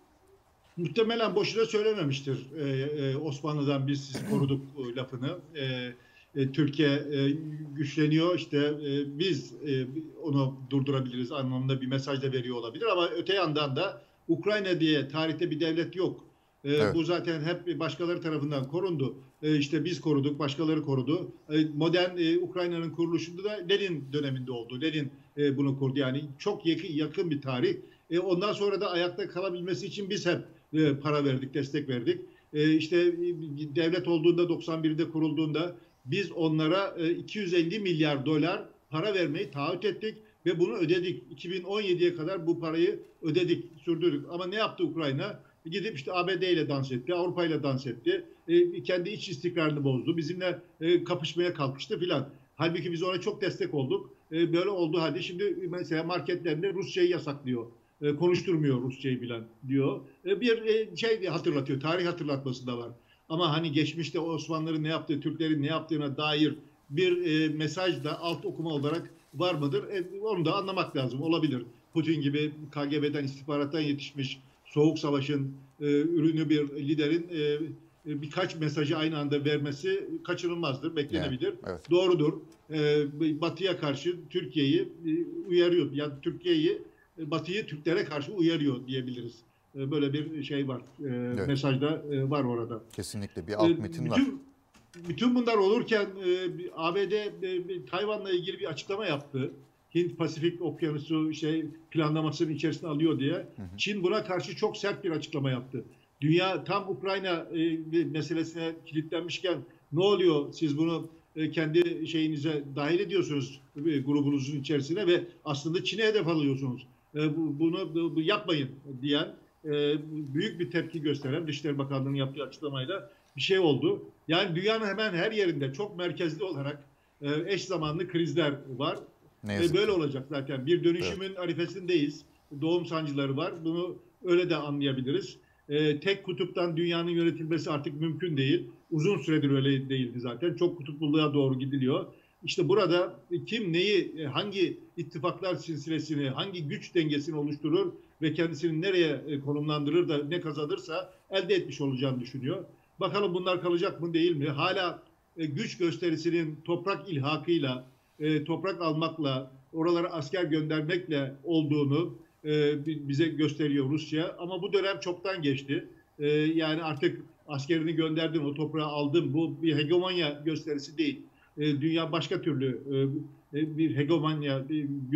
Muhtemelen boşuna söylememiştir Osmanlı'dan biz sizi koruduk lafını. Türkiye güçleniyor işte biz onu durdurabiliriz anlamında bir mesaj da veriyor olabilir. Ama öte yandan da Ukrayna diye tarihte bir devlet yok. Evet. Bu zaten hep başkaları tarafından korundu. İşte biz koruduk, başkaları korudu. Modern Ukrayna'nın kuruluşunda da Lenin döneminde oldu. Lenin bunu kurdu. Yani çok yakın bir tarih. Ondan sonra da ayakta kalabilmesi için biz hep para verdik, destek verdik. İşte devlet olduğunda 91'de kurulduğunda biz onlara 250 milyar dolar para vermeyi taahhüt ettik ve bunu ödedik. 2017'ye kadar bu parayı ödedik, sürdürdük. Ama ne yaptı Ukrayna? Gidip işte ABD ile dans etti, Avrupa ile dans etti. Kendi iç istikrarını bozdu. Bizimle kapışmaya kalkıştı filan. Halbuki biz ona çok destek olduk. Böyle olduğu halde şimdi mesela marketlerinde Rusçayı yasaklıyor. Konuşturmuyor Rusçayı bilen diyor. Bir şey hatırlatıyor, tarih hatırlatması da var. Ama hani geçmişte Osmanlıların ne yaptığı, Türklerin ne yaptığına dair bir mesaj da alt okuma olarak var mıdır? Onu da anlamak lazım. Olabilir. Putin gibi KGB'den, istihbarattan yetişmiş, Soğuk Savaş'ın ürünü bir liderin birkaç mesajı aynı anda vermesi kaçınılmazdır, beklenebilir. Yani, evet. Doğrudur. Batı'ya karşı Türkiye'yi uyarıyor. Yani Türkiye'yi, Batı'yı Türklere karşı uyarıyor diyebiliriz. Böyle bir şey var. Evet. Mesajda var orada. Kesinlikle bir alt metin var. Bütün bunlar olurken ABD Tayvan'la ilgili bir açıklama yaptı. Hint-Pasifik Okyanusu planlamasının içerisine alıyor diye. Çin buna karşı çok sert bir açıklama yaptı. Dünya tam Ukrayna meselesine kilitlenmişken ne oluyor? Siz bunu kendi şeyinize dahil ediyorsunuz grubunuzun içerisine ve aslında Çin'e hedef alıyorsunuz. Bunu yapmayın diyen büyük bir tepki gösteren Dışişleri Bakanlığı'nın yaptığı açıklamayla bir şey oldu. Yani dünyanın hemen her yerinde çok merkezli olarak eş zamanlı krizler var. Böyle olacak zaten. Bir dönüşümün arifesindeyiz. Doğum sancıları var. Bunu öyle de anlayabiliriz. Tek kutuptan dünyanın yönetilmesi artık mümkün değil. Uzun süredir öyle değildi zaten. Çok kutupluluğa doğru gidiliyor. İşte burada kim neyi, hangi ittifaklar silsilesini, hangi güç dengesini oluşturur ve kendisini nereye konumlandırır da ne kazanırsa elde etmiş olacağını düşünüyor. Bakalım bunlar kalacak mı değil mi? Hala güç gösterisinin toprak ilhakıyla, toprak almakla, oralara asker göndermekle olduğunu bize gösteriyor Rusya. Ama bu dönem çoktan geçti. Yani artık askerini gönderdin, o toprağı aldın. Bu bir hegemonya gösterisi değil. dünya başka türlü bir hegemonya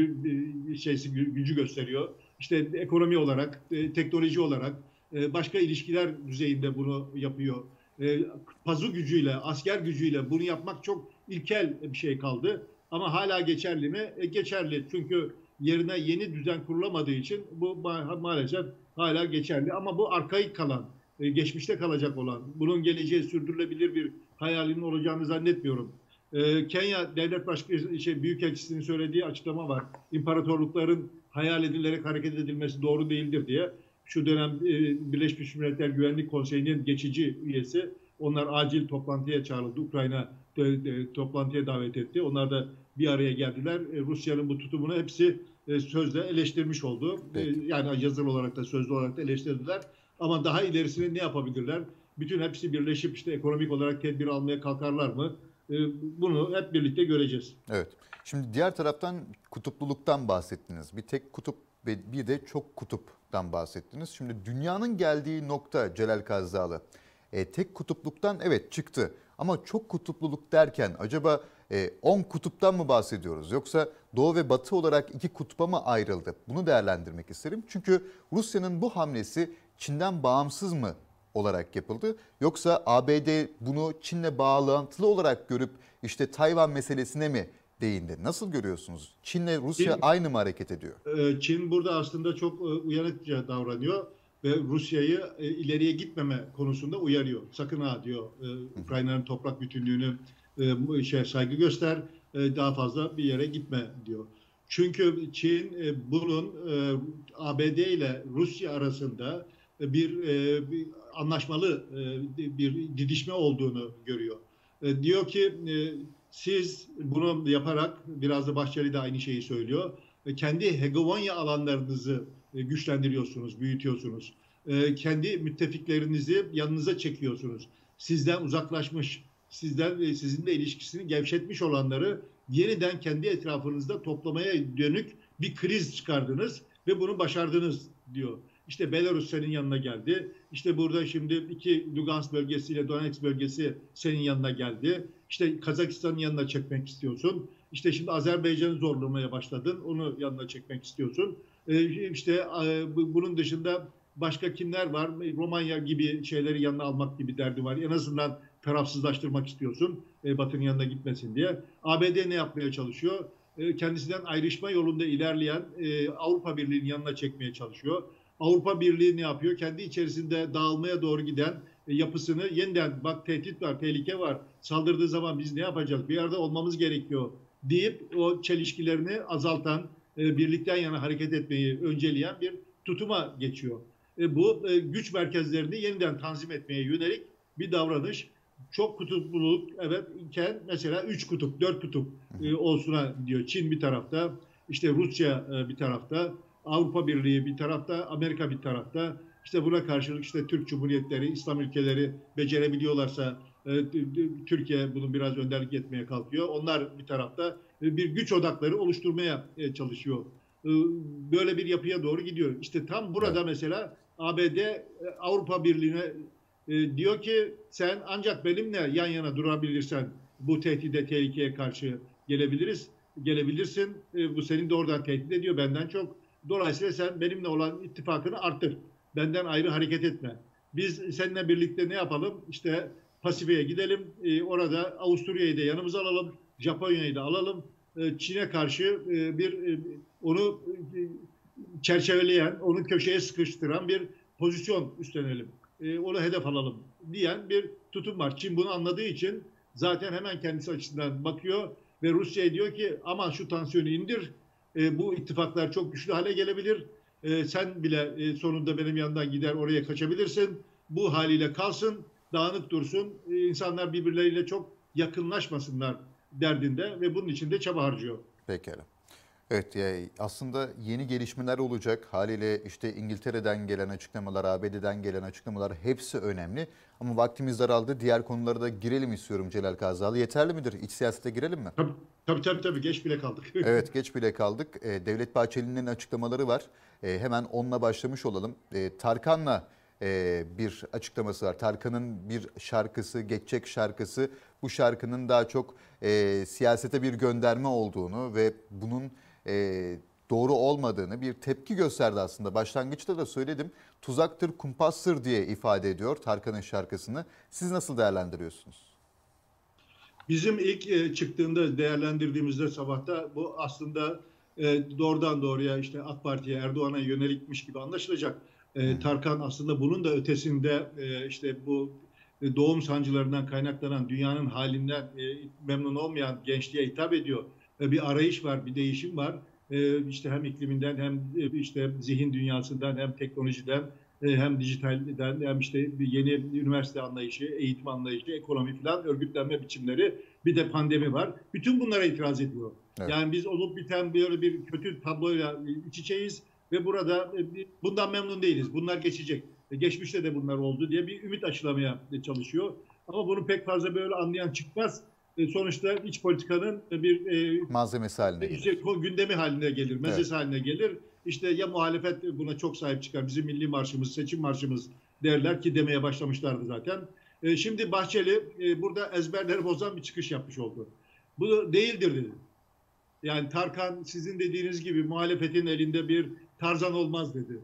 gücü gösteriyor. İşte ekonomi olarak, teknoloji olarak, başka ilişkiler düzeyinde bunu yapıyor. Pazu gücüyle, asker gücüyle bunu yapmak çok ilkel bir şey kaldı. Ama hala geçerli mi? Geçerli. Çünkü yerine yeni düzen kurulamadığı için bu maalesef hala geçerli. Ama bu arkaik kalan, geçmişte kalacak olan, bunun geleceği sürdürülebilir bir hayalinin olacağını zannetmiyorum. Kenya Devlet Başkanı, Büyükelçisi'nin söylediği açıklama var. İmparatorlukların hayal edilerek hareket edilmesi doğru değildir diye. Şu dönem Birleşmiş Milletler Güvenlik Konseyi'nin geçici üyesi. Onlar acil toplantıya çağrıldı. Ukrayna toplantıya davet etti. Onlar da bir araya geldiler. Rusya'nın bu tutumunu hepsi sözle eleştirmiş oldu. Yani yazılı olarak da sözlü olarak da eleştirdiler. Ama daha ilerisine ne yapabilirler? Bütün hepsi birleşip işte ekonomik olarak tedbir almaya kalkarlar mı? Bunu hep birlikte göreceğiz. Evet. Şimdi diğer taraftan kutupluluktan bahsettiniz. Bir tek kutup ve bir de çok kutuptan bahsettiniz. Şimdi dünyanın geldiği nokta Celal Kazzalı. Tek kutupluktan evet çıktı. Ama çok kutupluluk derken acaba 10 kutuptan mı bahsediyoruz? Yoksa Doğu ve Batı olarak 2 kutba mı ayrıldı? Bunu değerlendirmek isterim. Çünkü Rusya'nın bu hamlesi Çin'den bağımsız mı olarak yapıldı? Yoksa ABD bunu Çin'le bağlantılı olarak görüp işte Tayvan meselesine mi değindi? Nasıl görüyorsunuz? Çin'le Rusya aynı mı hareket ediyor? Çin burada aslında çok uyanıkça davranıyor ve Rusya'yı ileriye gitmeme konusunda uyarıyor. Sakın ha diyor, Ukrayna'nın toprak bütünlüğünü saygı göster, daha fazla bir yere gitme diyor. Çünkü Çin bunun ABD ile Rusya arasında bir anlaşmalı bir didişme olduğunu görüyor. Diyor ki siz bunu yaparak, biraz da Bahçeli de aynı şeyi söylüyor, kendi hegemonya alanlarınızı güçlendiriyorsunuz, büyütüyorsunuz. Kendi müttefiklerinizi yanınıza çekiyorsunuz. Sizden uzaklaşmış, sizinle ilişkisini gevşetmiş olanları yeniden kendi etrafınızda toplamaya dönük bir kriz çıkardınız ve bunu başardınız diyor. İşte Belarus senin yanına geldi. İşte burada şimdi iki Lugansk bölgesiyle Donetsk bölgesi senin yanına geldi. İşte Kazakistan'ın yanına çekmek istiyorsun. İşte şimdi Azerbaycan'ı zorlamaya başladın. Onu yanına çekmek istiyorsun. İşte bunun dışında başka kimler var? Romanya gibi şeyleri yanına almak gibi derdi var. En azından tarafsızlaştırmak istiyorsun. Batı'nın yanına gitmesin diye. ABD ne yapmaya çalışıyor? Kendisinden ayrışma yolunda ilerleyen Avrupa Birliği'nin yanına çekmeye çalışıyor. Avrupa Birliği ne yapıyor? Kendi içerisinde dağılmaya doğru giden yapısını yeniden, bak tehdit var, tehlike var, saldırdığı zaman biz ne yapacağız? Bir yerde olmamız gerekiyor deyip o çelişkilerini azaltan, birlikten yana hareket etmeyi önceleyen bir tutuma geçiyor. Bu güç merkezlerini yeniden tanzim etmeye yönelik bir davranış. Çok kutupluluk evet iken mesela 3 kutup, 4 kutup olsuna diyor. Çin bir tarafta, işte Rusya bir tarafta, Avrupa Birliği bir tarafta, Amerika bir tarafta. İşte buna karşılık işte Türk Cumhuriyetleri, İslam ülkeleri becerebiliyorlarsa Türkiye bunun biraz önderlik etmeye kalkıyor. Onlar bir tarafta bir güç odakları oluşturmaya çalışıyor. Böyle bir yapıya doğru gidiyor. İşte tam burada mesela ABD Avrupa Birliği'ne diyor ki sen ancak benimle yan yana durabilirsen bu tehdide, tehlikeye karşı gelebilirsin. Bu senin de oradan tehdit ediyor benden çok. Dolayısıyla sen benimle olan ittifakını arttır. Benden ayrı hareket etme. Biz seninle birlikte ne yapalım? İşte Pasifik'e gidelim. Orada Avusturya'yı da yanımıza alalım. Japonya'yı da alalım. Çin'e karşı onu çerçeveleyen, onu köşeye sıkıştıran bir pozisyon üstlenelim. Onu hedef alalım diyen bir tutum var. Çin bunu anladığı için zaten hemen kendisi açısından bakıyor ve Rusya'ya diyor ki aman şu tansiyonu indir. Bu ittifaklar çok güçlü hale gelebilir. Sen bile sonunda benim yanından gider oraya kaçabilirsin. Bu haliyle kalsın, dağınık dursun. İnsanlar birbirleriyle çok yakınlaşmasınlar derdinde ve bunun için de çaba harcıyor. Pekala. Evet, aslında yeni gelişmeler olacak. Haliyle işte İngiltere'den gelen açıklamalar, ABD'den gelen açıklamalar hepsi önemli. Ama vaktimiz daraldı. Diğer konulara da girelim istiyorum Celal Kazzalı. Yeterli midir? İç siyasete girelim mi? Tabii. Geç bile kaldık. Evet, geç bile kaldık. Devlet Bahçeli'nin açıklamaları var. Hemen onunla başlamış olalım. Tarkan'la bir açıklaması var. Tarkan'ın bir şarkısı, Geçecek şarkısı, bu şarkının daha çok siyasete bir gönderme olduğunu ve bunun doğru olmadığını bir tepki gösterdi aslında. Başlangıçta da söyledim, tuzaktır, kumpastır diye ifade ediyor Tarkan'ın şarkısını. Siz nasıl değerlendiriyorsunuz? Bizim ilk çıktığında değerlendirdiğimizde sabahta bu aslında doğrudan doğruya işte AK Parti'ye, Erdoğan'a yönelikmiş gibi anlaşılacak. Tarkan aslında bunun da ötesinde işte bu doğum sancılarından kaynaklanan dünyanın halinden memnun olmayan gençliğe hitap ediyor. Bir arayış var, bir değişim var. İşte hem ikliminden hem işte zihin dünyasından hem teknolojiden hem dijitalden hem işte yeni üniversite anlayışı, eğitim anlayışı, ekonomi falan örgütlenme biçimleri, bir de pandemi var. Bütün bunlara itiraz ediyor. Evet. Yani biz olup biten böyle bir kötü tabloyla iç içeyiz ve burada bundan memnun değiliz. Bunlar geçecek. Geçmişte de bunlar oldu diye bir ümit aşılamaya çalışıyor. Ama bunu pek fazla böyle anlayan çıkmaz. Sonuçta iç politikanın bir malzemesi haline gelir. Gündemi haline gelir, mezesi haline gelir. İşte ya muhalefet buna çok sahip çıkar, bizim milli marşımız, seçim marşımız derler ki demeye başlamışlardı zaten. Şimdi Bahçeli burada ezberleri bozan bir çıkış yapmış oldu. Bu değildir dedi. Yani Tarkan sizin dediğiniz gibi muhalefetin elinde bir Tarzan olmaz dedi.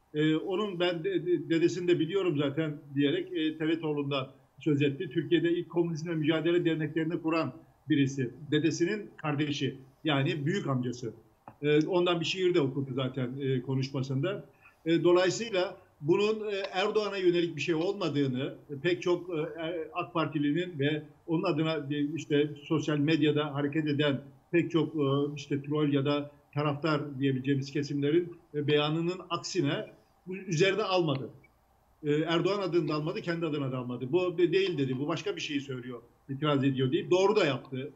Onun ben dedesini de biliyorum zaten diyerek Tevetoğlu'ndan söz etti. Türkiye'de ilk komünizmle mücadele derneklerini kuran birisi. Dedesinin kardeşi, yani büyük amcası. Ondan bir şiir de okudu zaten konuşmasında. Dolayısıyla bunun Erdoğan'a yönelik bir şey olmadığını pek çok AK Partilinin ve onun adına işte sosyal medyada hareket eden pek çok işte troll ya da taraftar diyebileceğimiz kesimlerin beyanının aksine bu üzerine almadı. Erdoğan adını da almadı, kendi adına da almadı. Bu değil dedi, bu başka bir şeyi söylüyor, itiraz ediyor deyip doğru da yaptı.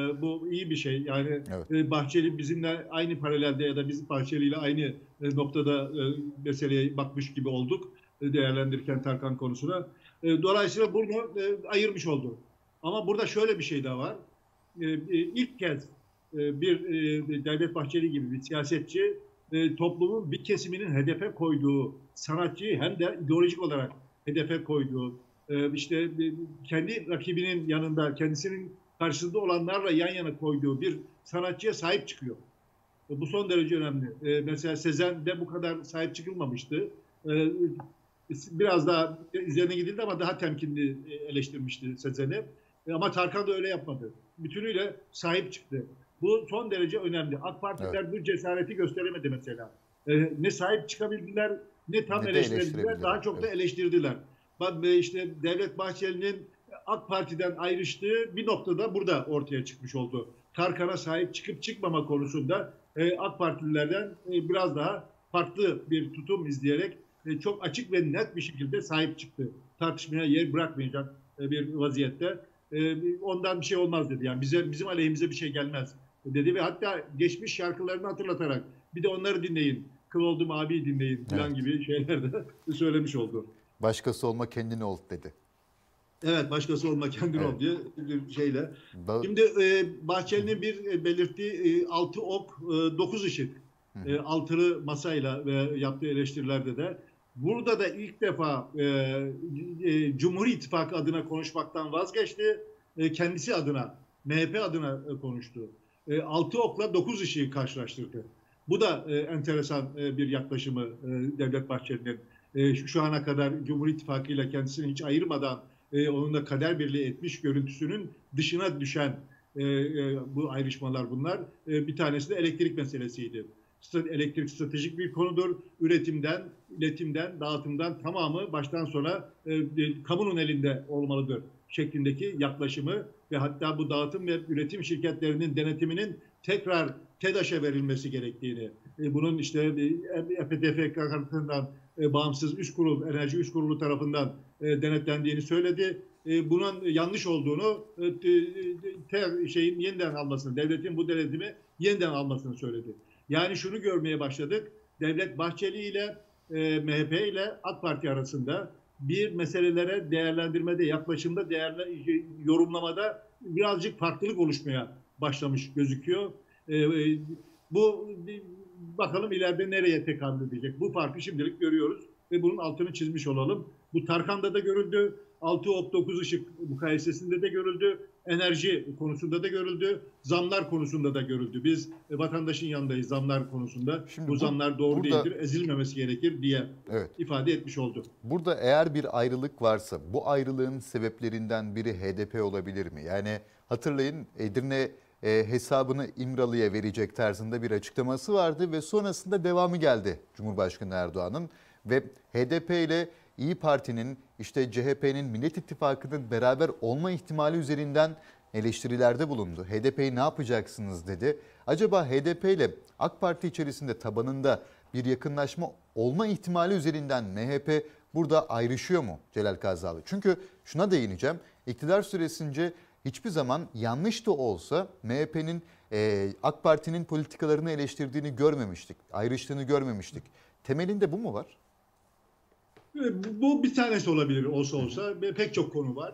Bu iyi bir şey. Yani evet. Bahçeli bizimle aynı paralelde ya da biz Bahçeli ile aynı noktada meseleye bakmış gibi olduk değerlendirirken Tarkan konusuna. Dolayısıyla bunu ayırmış oldu. Ama burada şöyle bir şey daha var. İlk kez bir Devlet Bahçeli gibi bir siyasetçi toplumun bir kesiminin hedefe koyduğu sanatçıyı hem de ideolojik olarak hedefe koyduğu, işte kendi rakibinin yanında kendisinin karşısında olanlarla yan yana koyduğu bir sanatçıya sahip çıkıyor. Bu son derece önemli. Mesela Sezen'de bu kadar sahip çıkılmamıştı. Biraz daha üzerine gidildi ama daha temkinli eleştirmişti Sezen'i. Ama Tarkan da öyle yapmadı. Bütünüyle sahip çıktı. Bu son derece önemli. AK Partiler evet. Bu cesareti gösteremedi mesela. Ne sahip çıkabildiler, ne tam eleştirdiler, daha çok da eleştirdiler. İşte Devlet Bahçeli'nin AK Parti'den ayrıştığı bir noktada burada ortaya çıkmış oldu. Tarkan'a sahip çıkıp çıkmama konusunda AK Partililerden biraz daha farklı bir tutum izleyerek çok açık ve net bir şekilde sahip çıktı. Tartışmaya yer bırakmayacak bir vaziyette. Ondan bir şey olmaz dedi. Yani bizim aleyhimize bir şey gelmez dedi ve hatta geçmiş şarkılarını hatırlatarak bir de onları dinleyin, kıl oldum abi dinleyin falan gibi şeyler de söylemiş oldu. Başkası olma kendini ol dedi. Evet, başkası olma kendini ol diye bir şeyle. Şimdi Bahçeli'nin bir belirttiği 6 ok 9 ışık. Altılı masayla ve yaptığı eleştirilerde de. Burada da ilk defa Cumhur İttifakı adına konuşmaktan vazgeçti. Kendisi adına, MHP adına konuştu. 6 okla 9 ışığı karşılaştırdı. Bu da enteresan bir yaklaşımı Devlet Bahçeli'nin. Şu ana kadar Cumhur İttifakı ile kendisini hiç ayırmadan onunla kader birliği etmiş görüntüsünün dışına düşen bu ayrışmalar bunlar. Bir tanesi de elektrik meselesiydi. Elektrik stratejik bir konudur. Üretimden, iletimden, dağıtımdan tamamı baştan sona kamunun elinde olmalıdır şeklindeki yaklaşımı ve hatta bu dağıtım ve üretim şirketlerinin denetiminin tekrar TEDAŞ'a verilmesi gerektiğini, bunun işte EPTF tarafından bağımsız üst kurul, enerji üst kurulu tarafından denetlendiğini söyledi. Bunun yanlış olduğunu, yeniden almasını, devletin bu denetimi yeniden almasını söyledi. Yani şunu görmeye başladık. Devlet Bahçeli ile MHP ile AK Parti arasında bir meselelere değerlendirmede, yaklaşımda, yorumlamada birazcık farklılık oluşmaya başlamış gözüküyor. Bu bakalım ileride nereye tekamül edecek? Bu farkı şimdilik görüyoruz. ve bunun altını çizmiş olalım. Bu Tarkan'da da görüldü. 6 ok 9 ışık mukayesesinde de görüldü. Enerji konusunda da görüldü. Zamlar konusunda da görüldü. Biz vatandaşın yanındayız zamlar konusunda. Şimdi bu zamlar doğru burada, değildir, ezilmemesi gerekir diye evet, ifade etmiş oldu. burada eğer bir ayrılık varsa bu ayrılığın sebeplerinden biri HDP olabilir mi? Yani hatırlayın, Edirne hesabını İmralı'ya verecek tarzında bir açıklaması vardı ve sonrasında devamı geldi Cumhurbaşkanı Erdoğan'ın ve HDP ile İyi Parti'nin, işte CHP'nin, Millet İttifakı'nın beraber olma ihtimali üzerinden eleştirilerde bulundu. HDP'yi ne yapacaksınız dedi. Acaba HDP ile AK Parti içerisinde tabanında bir yakınlaşma olma ihtimali üzerinden MHP burada ayrışıyor mu Celal Kazalı? Çünkü şuna değineceğim. İktidar süresince hiçbir zaman yanlış da olsa MHP'nin AK Parti'nin politikalarını eleştirdiğini görmemiştik. Ayrıştığını görmemiştik. Temelinde bu mu var? Bu bir tanesi olabilir olsa. Pek çok konu var.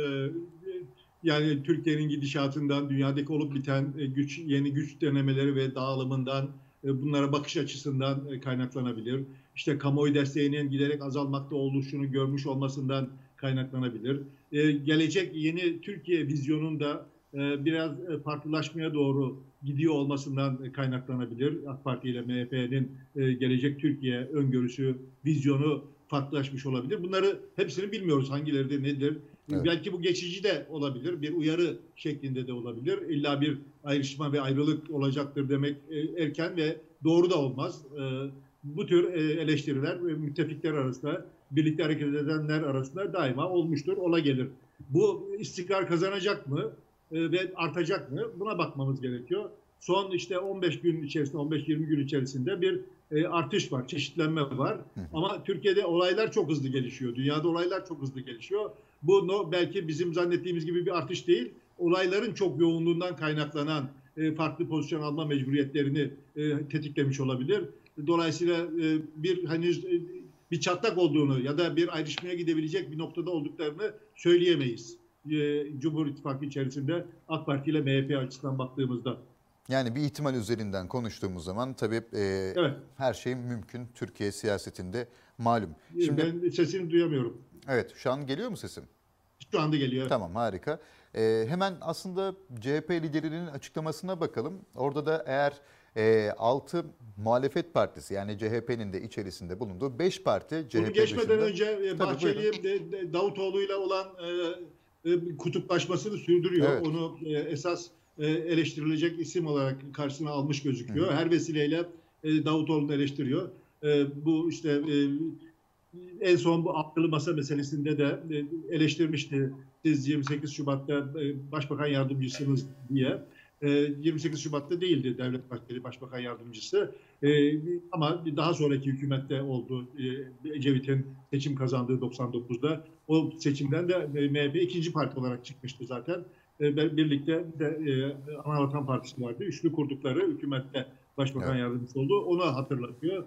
Yani Türkiye'nin gidişatından, dünyadaki olup biten yeni güç denemeleri ve dağılımından, bunlara bakış açısından kaynaklanabilir. İşte kamuoyu desteğinin giderek azalmakta oluşunu görmüş olmasından kaynaklanabilir. Gelecek yeni Türkiye vizyonunda biraz farklılaşmaya doğru gidiyor olmasından kaynaklanabilir. AK Parti ile MHP'nin gelecek Türkiye öngörüsü, vizyonu farklılaşmış olabilir. Bunları hepsini bilmiyoruz, hangileri de nedir. Evet. Belki bu geçici de olabilir, bir uyarı şeklinde de olabilir. İlla bir ayrışma ve ayrılık olacaktır demek erken ve doğru da olmaz. Bu tür eleştiriler müttefikler arasında, birlikte hareket edenler arasında daima olmuştur, ola gelir. Bu istikrar kazanacak mı ve artacak mı? Buna bakmamız gerekiyor. Son işte 15 gün içerisinde, 15-20 gün içerisinde bir artış var, çeşitlenme var. Ama Türkiye'de olaylar çok hızlı gelişiyor. Dünyada olaylar çok hızlı gelişiyor. Bu belki bizim zannettiğimiz gibi bir artış değil. Olayların çok yoğunluğundan kaynaklanan farklı pozisyon alma mecburiyetlerini tetiklemiş olabilir. Dolayısıyla henüz bir çatlak olduğunu ya da bir ayrışmaya gidebilecek bir noktada olduklarını söyleyemeyiz. Cumhur İttifakı içerisinde AK Parti ile MHP açısından baktığımızda. Yani bir ihtimal üzerinden konuştuğumuz zaman tabii evet, her şey mümkün Türkiye siyasetinde malum. Şimdi, ben sesini duyamıyorum. Evet, şu an geliyor mu sesim? Şu anda geliyor. Tamam, harika. Hemen aslında CHP liderinin açıklamasına bakalım. Orada da eğer 6 muhalefet partisi, yani CHP'nin de içerisinde bulunduğu 5 parti CHP bunu geçmeden dışında, önce Bahçeli Davutoğlu'yla olan kutuplaşmasını sürdürüyor. Evet. Onu esas eleştirilecek isim olarak karşısına almış gözüküyor. Hı. Her vesileyle Davutoğlu'nu eleştiriyor. Bu işte en son bu altılı masa meselesinde de eleştirmişti. Siz 28 Şubat'ta Başbakan Yardımcısınız diye. 28 Şubat'ta değildi Devlet Bahçeli Başbakan Yardımcısı. Ama daha sonraki hükümette oldu. Ecevit'in seçim kazandığı 99'da. O seçimden de MHP ikinci parti olarak çıkmıştı zaten. Birlikte de Anavatan Partisi vardı. Üçlü kurdukları hükümette Başbakan Yardımcısı oldu. Onu hatırlatıyor.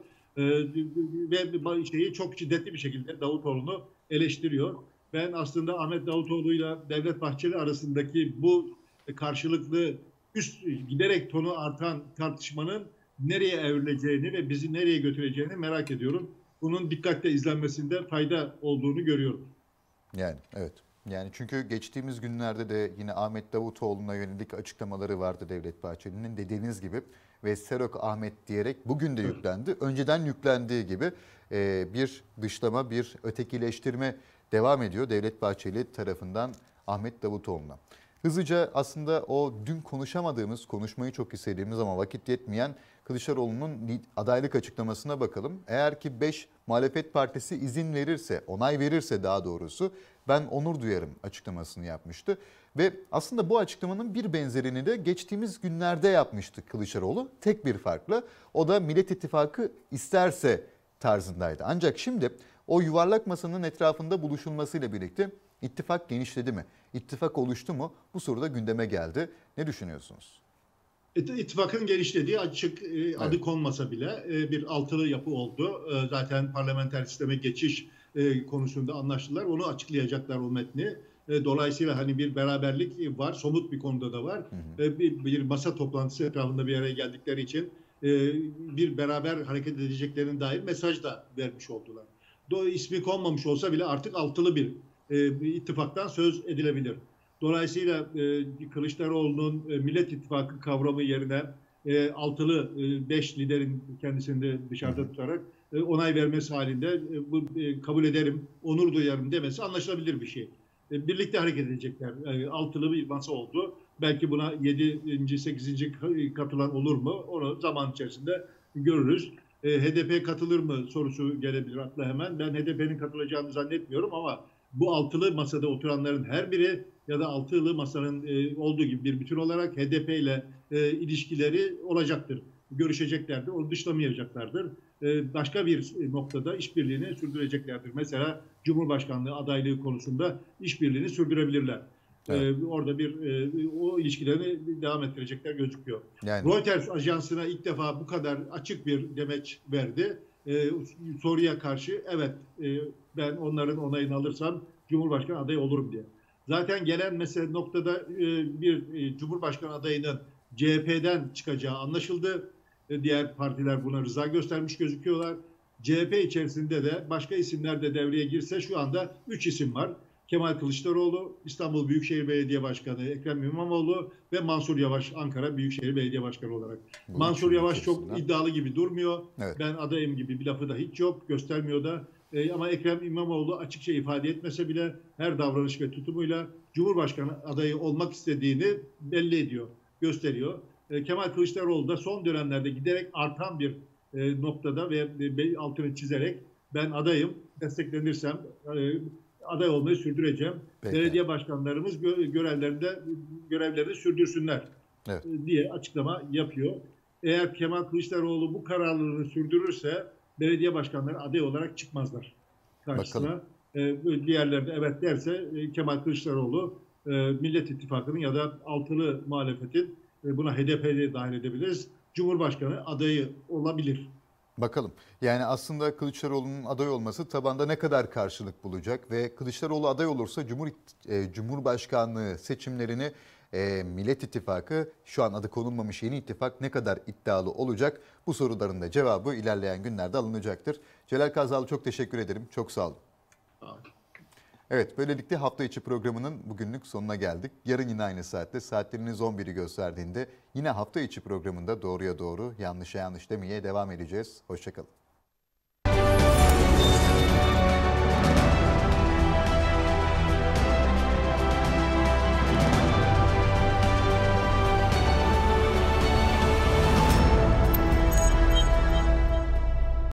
Ve şeyi çok şiddetli bir şekilde Davutoğlu'nu eleştiriyor. Ben aslında Ahmet Davutoğlu'yla Devlet Bahçeli arasındaki bu karşılıklı giderek tonu artan tartışmanın nereye evrileceğini ve bizi nereye götüreceğini merak ediyorum. Bunun dikkatle izlenmesinde fayda olduğunu görüyorum. Yani evet. Yani çünkü geçtiğimiz günlerde de yine Ahmet Davutoğlu'na yönelik açıklamaları vardı Devlet Bahçeli'nin, dediğiniz gibi, ve Serok Ahmet diyerek bugün de yüklendi. Önceden yüklendiği gibi bir dışlama, bir ötekileştirme devam ediyor Devlet Bahçeli tarafından Ahmet Davutoğlu'na. Hızlıca aslında o dün konuşamadığımız, konuşmayı çok istediğimiz ama vakit yetmeyen Kılıçdaroğlu'nun adaylık açıklamasına bakalım. Eğer ki 5 muhalefet partisi izin verirse, onay verirse daha doğrusu, ben onur duyarım açıklamasını yapmıştı. Ve aslında bu açıklamanın bir benzerini de geçtiğimiz günlerde yapmıştı Kılıçdaroğlu. Tek bir farkla, o da Millet İttifakı isterse tarzındaydı. Ancak şimdi o yuvarlak masanın etrafında buluşulmasıyla birlikte İttifak genişledi mi? İttifak oluştu mu? Bu soru da gündeme geldi. Ne düşünüyorsunuz? İttifakın genişlediği açık, adı konmasa bile bir altılı yapı oldu. Zaten parlamenter sisteme geçiş konusunda anlaştılar. Onu açıklayacaklar, o metni. Dolayısıyla hani bir beraberlik var, somut bir konuda da var. Hı hı. Bir masa toplantısı etrafında bir araya geldikleri için bir beraber hareket edeceklerine dair mesaj da vermiş oldular. ismi konmamış olsa bile artık altılı bir ittifaktan söz edilebilir. Dolayısıyla Kılıçdaroğlu'nun Millet İttifakı kavramı yerine altılı 5 liderin kendisini de dışarıda tutarak onay vermesi halinde bu kabul ederim, onur duyarım demesi anlaşılabilir bir şey. Birlikte hareket edecekler. Altılı bir masa oldu. Belki buna 7. 8. katılan olur mu? Onu zaman içerisinde görürüz. HDP katılır mı sorusu gelebilir akla hemen. Ben HDP'nin katılacağını zannetmiyorum ama bu altılı masada oturanların her biri ya da altılı masanın olduğu gibi bir bütün olarak HDP ile ilişkileri olacaktır. Görüşeceklerdir, onu dışlamayacaklardır. Başka bir noktada işbirliğini sürdüreceklerdir. Mesela Cumhurbaşkanlığı adaylığı konusunda işbirliğini sürdürebilirler. Evet. Orada o ilişkilerini devam ettirecekler gözüküyor. Yani. Reuters ajansına ilk defa bu kadar açık bir demeç verdi. Soruya karşı evet ben onların onayını alırsam Cumhurbaşkanı adayı olurum diye. Zaten gelen mesela noktada bir Cumhurbaşkanı adayının CHP'den çıkacağı anlaşıldı. Diğer partiler buna rıza göstermiş gözüküyorlar. CHP içerisinde de başka isimler de devreye girse şu anda 3 isim var. Kemal Kılıçdaroğlu, İstanbul Büyükşehir Belediye Başkanı Ekrem İmamoğlu ve Mansur Yavaş Ankara Büyükşehir Belediye Başkanı olarak. Mansur Yavaş çok iddialı gibi durmuyor. Evet. Ben adayım gibi bir lafı da hiç yok, göstermiyor da. Ama Ekrem İmamoğlu açıkça ifade etmese bile her davranış ve tutumuyla Cumhurbaşkanı adayı olmak istediğini belli ediyor, gösteriyor. Kemal Kılıçdaroğlu da son dönemlerde giderek artan bir noktada ve altını çizerek ben adayım, desteklenirsem aday olmayı sürdüreceğim. Peki. Belediye başkanlarımız görevlerini sürdürsünler diye açıklama yapıyor. Eğer Kemal Kılıçdaroğlu bu kararlılığını sürdürürse belediye başkanları aday olarak çıkmazlar karşısına. Diğerleri de evet derse Kemal Kılıçdaroğlu Millet İttifakı'nın ya da altılı muhalefetin buna HDP'yi dahil edebiliriz. Cumhurbaşkanı adayı olabilir. Bakalım. Yani aslında Kılıçdaroğlu'nun aday olması tabanda ne kadar karşılık bulacak ve Kılıçdaroğlu aday olursa Cumhurbaşkanlığı seçimlerini Millet İttifakı, şu an adı konulmamış yeni ittifak ne kadar iddialı olacak? Bu soruların da cevabı ilerleyen günlerde alınacaktır. Celal Kazağlı çok teşekkür ederim. Çok sağ olun. Evet, böylelikle hafta içi programının bugünlük sonuna geldik. Yarın yine aynı saatte, saatleriniz 11'i gösterdiğinde yine hafta içi programında doğruya doğru, yanlışa yanlış demeye devam edeceğiz. Hoşça kalın.